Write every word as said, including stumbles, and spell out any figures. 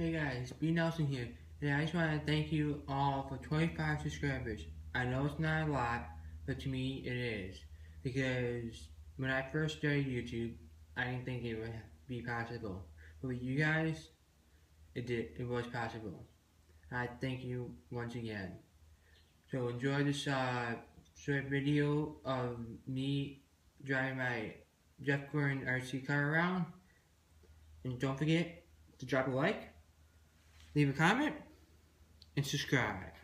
Hey guys, B Nelson here, and I just want to thank you all for twenty-five subscribers. I know it's not a lot, but to me it is. Because when I first started YouTube, I didn't think it would be possible. But with you guys, it did. It was possible. I thank you once again. So enjoy this uh, short video of me driving my Jeff Gordon R C car around. And don't forget to drop a like, leave a comment, and subscribe.